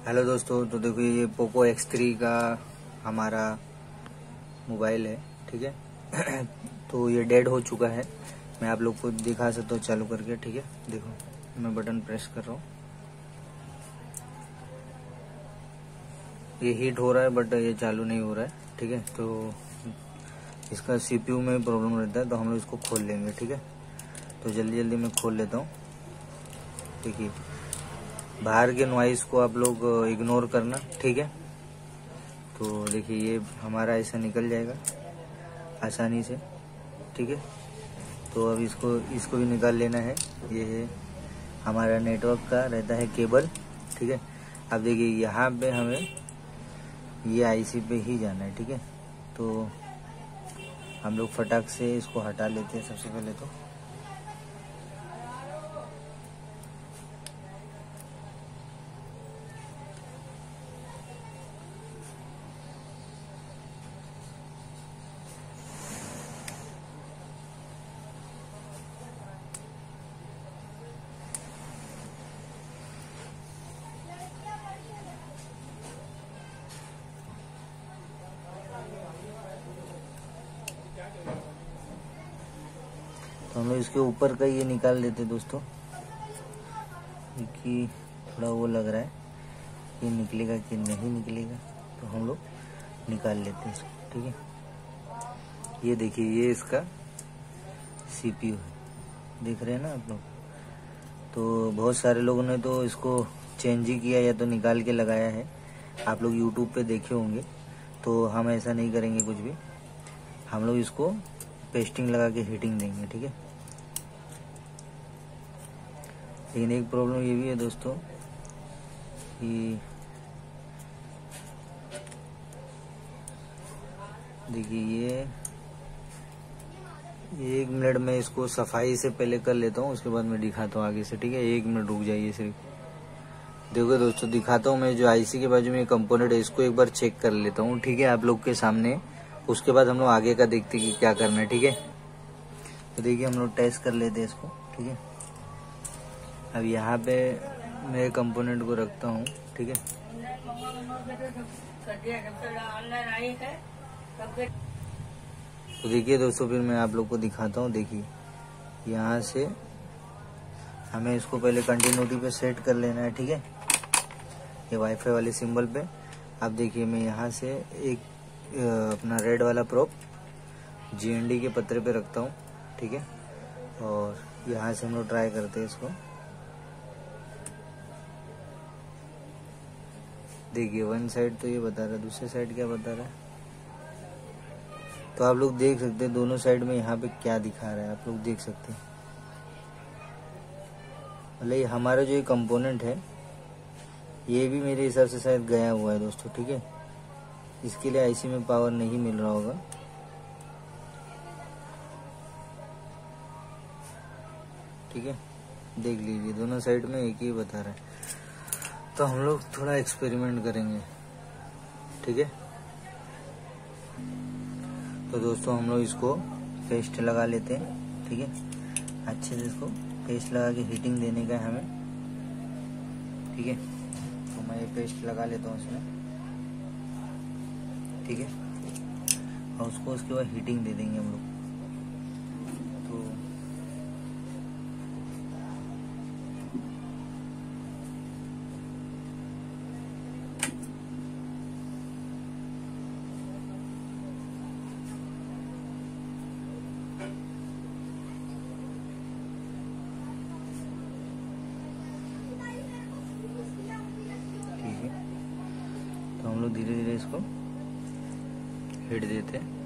Hello दोस्तों, तो देखो ये पोको X3 का हमारा मोबाइल है। ठीक है तो ये डेड हो चुका है। मैं आप लोग को दिखा सकता हूँ चालू करके। ठीक है, देखो मैं बटन प्रेस कर रहा हूँ, ये हीट हो रहा है बट ये चालू नहीं हो रहा है। ठीक है, तो इसका CPU में प्रॉब्लम रहता है, तो हम लोग इसको खोल लेंगे। ठीक है, तो जल्दी जल्दी मैं खोल लेता हूँ। देखिए, बाहर के नॉइस को आप लोग इग्नोर करना। ठीक है, तो देखिए ये हमारा ऐसा निकल जाएगा आसानी से। ठीक है, तो अब इसको भी निकाल लेना है। ये है हमारा नेटवर्क का रहता है केबल। ठीक है, अब देखिए यहाँ पे हमें ये IC पे ही जाना है। ठीक है, तो हम लोग फटाक से इसको हटा लेते हैं सबसे पहले। तो हम लोग इसके ऊपर का ये निकाल देते दोस्तों, क्योंकि थोड़ा वो लग रहा है कि निकलेगा कि नहीं निकलेगा, तो हम लोग निकाल लेते हैं इसको। ठीक है, ये देखिए ये इसका CPU है, देख रहे हैं ना आप लोग। तो बहुत सारे लोगों ने तो इसको चेंज ही किया या तो निकाल के लगाया है, आप लोग YouTube पे देखे होंगे। तो हम ऐसा नहीं करेंगे कुछ भी, हम लोग इसको पेस्टिंग लगा के हीटिंग देंगे। ठीक है, लेकिन एक प्रॉब्लम ये भी है दोस्तों कि देखिए ये 1 मिनट में इसको सफाई से पहले कर लेता हूँ, उसके बाद मैं दिखाता हूँ आगे से। ठीक है, 1 मिनट रुक जाइए सिर्फ। देखो दोस्तों, दिखाता हूँ मैं जो IC के बाजू में कंपोनेंट है इसको एक बार चेक कर लेता हूँ। ठीक है, आप लोग के सामने, उसके बाद हम लोग आगे का देखते हैं कि क्या करना है। ठीक है, तो देखिए हम लोग टेस्ट कर लेते हैं इसको। ठीक है, अब यहाँ पे मैं कंपोनेंट को रखता हूँ। ठीक है, तो देखिए दोस्तों, फिर मैं आप लोग को दिखाता हूँ। देखिए यहाँ से हमें इसको पहले कंटिन्यूटी पे सेट कर लेना है। ठीक है, ये वाईफाई वाले सिंबल पे। अब देखिए मैं यहाँ से एक अपना रेड वाला प्रोप GND के पत्रे पे रखता हूँ। ठीक है, और यहाँ से हम लोग ट्राई करते हैं इसको। देखिए वन साइड तो ये बता रहा है, दूसरी साइड क्या बता रहा है, तो आप लोग देख सकते हैं दोनों साइड में यहाँ पे क्या दिखा रहा है, आप लोग देख सकते हैं। मतलब हमारा जो ये कंपोनेंट है ये भी मेरे हिसाब से शायद गया हुआ है दोस्तों। ठीक है, इसके लिए IC में पावर नहीं मिल रहा होगा। ठीक है, देख लीजिए दोनों साइड में एक ही बता रहा है, तो हम लोग थोड़ा एक्सपेरिमेंट करेंगे। ठीक है, तो दोस्तों हम लोग इसको पेस्ट लगा लेते हैं। ठीक है, अच्छे से इसको पेस्ट लगा के हीटिंग देने का है हमें। ठीक है, तो मैं ये पेस्ट लगा लेता हूँ इसमें। ठीक है, और उसको उसके बाद हीटिंग दे देंगे हम लोग। तो तो हम लोग धीरे धीरे इसको हिट देते हैं।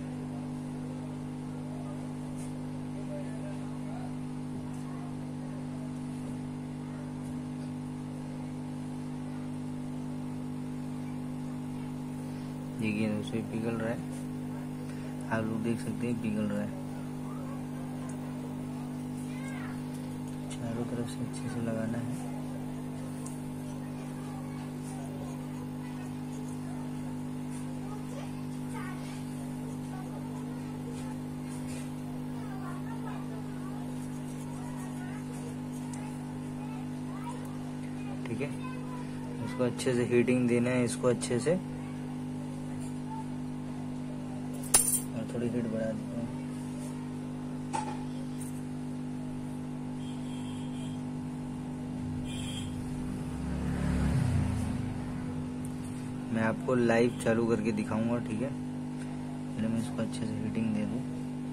देखिए दोस्तों पिघल रहा है, आप लोग देख सकते हैं पिघल रहा है। चारों तरफ से अच्छे से लगाना है। ठीक है, इसको अच्छे से हीटिंग देना है, इसको अच्छे से। और थोड़ी हीट बढ़ा देता हूँ। मैं आपको लाइव चालू करके दिखाऊंगा, ठीक है। पहले मैं इसको अच्छे से हीटिंग दे दूँ।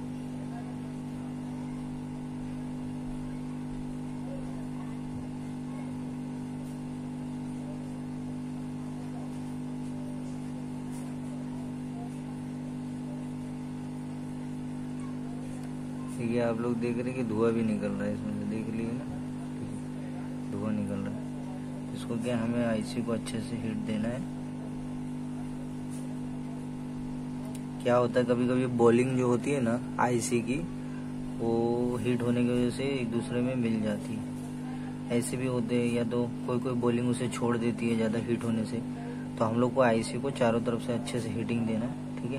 देखिए आप लोग देख रहे हैं कि धुआं भी निकल रहा है इसमें से, देख लिए ना, धुआं निकल रहा है। इसको क्या, हमें आईसी को अच्छे से हीट देना है। क्या होता है कभी कभी बॉलिंग जो होती है ना आईसी की, वो हीट होने की वजह से एक दूसरे में मिल जाती है। ऐसे भी होते हैं, या तो कोई कोई बॉलिंग उसे छोड़ देती है ज़्यादा हीट होने से। तो हम लोग को आईसी को चारों तरफ से अच्छे से हीटिंग देना है, ठीक है।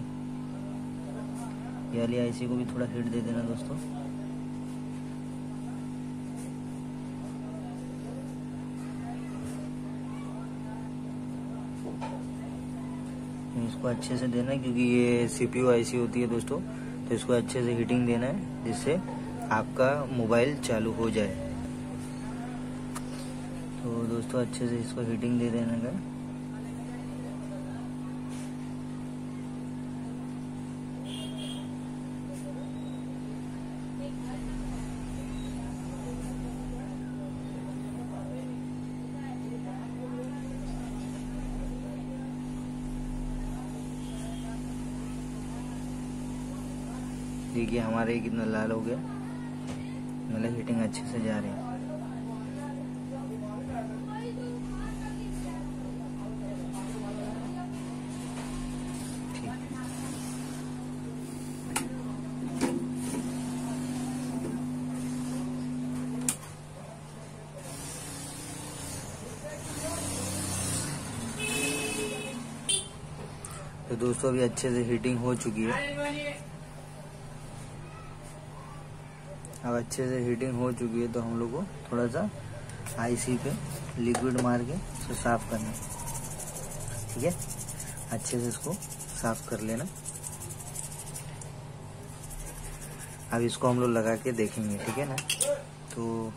ये वाली आईसी को भी थोड़ा हीट दे देना दोस्तों। इसको अच्छे से देना है, क्योंकि ये सीपीयू आईसी होती है दोस्तों। तो इसको अच्छे से हीटिंग देना है, जिससे आपका मोबाइल चालू हो जाए। तो दोस्तों अच्छे से इसको हीटिंग दे देना है। देखिए हमारे ये कितना लाल हो गया, मतलब हीटिंग अच्छे से जा रही है। तो दोस्तों अभी अच्छे से हीटिंग हो चुकी है। अब अच्छे से हीटिंग हो चुकी है, तो हम लोग को थोड़ा सा आईसी पे लिक्विड मार के इसको साफ करना है, ठीक है। अच्छे से इसको साफ कर लेना। अब इसको हम लोग लगा के देखेंगे, ठीक है ना। तो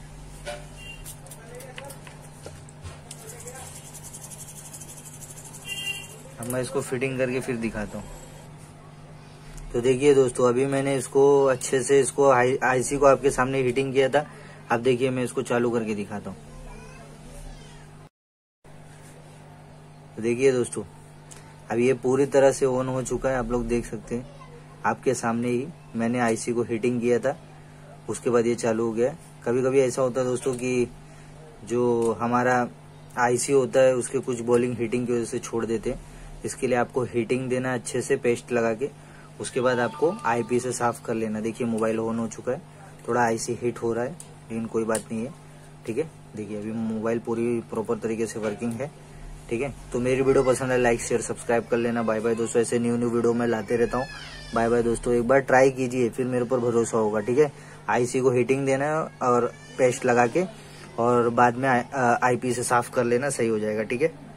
अब मैं इसको फिटिंग करके फिर दिखाता हूँ। तो देखिए दोस्तों, अभी मैंने इसको अच्छे से इसको आईसी को आपके सामने हीटिंग किया था। अब देखिए मैं इसको चालू करके दिखाता हूँ। तो देखिए दोस्तों, अब ये पूरी तरह से ऑन हो चुका है। आप लोग देख सकते हैं आपके सामने ही मैंने आईसी को हीटिंग किया था, उसके बाद ये चालू हो गया। कभी कभी ऐसा होता है दोस्तों कि जो हमारा आईसी होता है उसके कुछ बॉलिंग हीटिंग की वजह से छोड़ देते हैं। इसके लिए आपको हीटिंग देना अच्छे से पेस्ट लगा के। उसके बाद आपको आईपी से साफ कर लेना। देखिए मोबाइल ऑन हो चुका है, थोड़ा आईसी हीट हो रहा है, लेकिन कोई बात नहीं है, ठीक है। देखिए अभी मोबाइल पूरी प्रॉपर तरीके से वर्किंग है, ठीक है। तो मेरी वीडियो पसंद है, लाइक शेयर सब्सक्राइब कर लेना। बाय बाय दोस्तों, ऐसे न्यू वीडियो मैं लाते रहता हूँ। बाय बाय दोस्तों, एक बार ट्राई कीजिए, फिर मेरे ऊपर भरोसा होगा, ठीक है। आईसी को हीटिंग देना है और पेस्ट लगा के, और बाद में आईपी से साफ कर लेना, सही हो जाएगा, ठीक है।